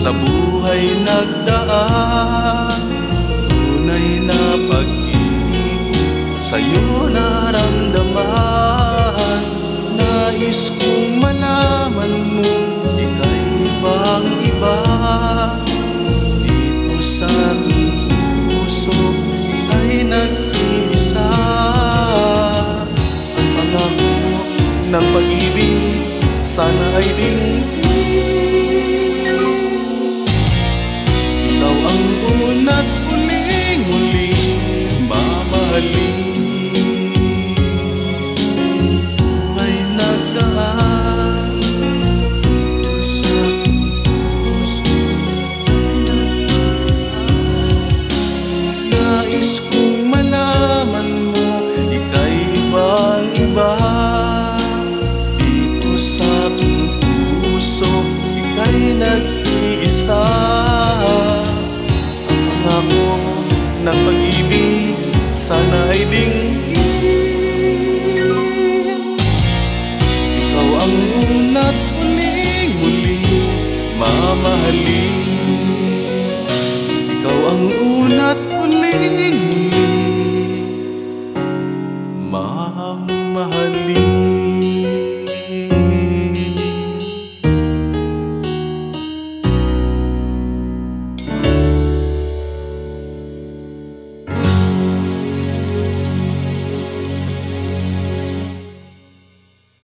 sa buhay nagdaan. Tunay na pag-ibig sa'yo naramdaman. Nais kong malaman mo ika'y ibang iba. Dito sa aking puso ay nag-iisa. Ang pangako ng pag-ibig sana ay dinggin. Ikaw ang una't muling mamahalin. Buhay nagdaan sa puso. Nais kong malaman mo ika'y ibang iba. Dito sa aking puso ika'y nag-iisa. Ang pangako ng pag-ibig sana ay dinggin.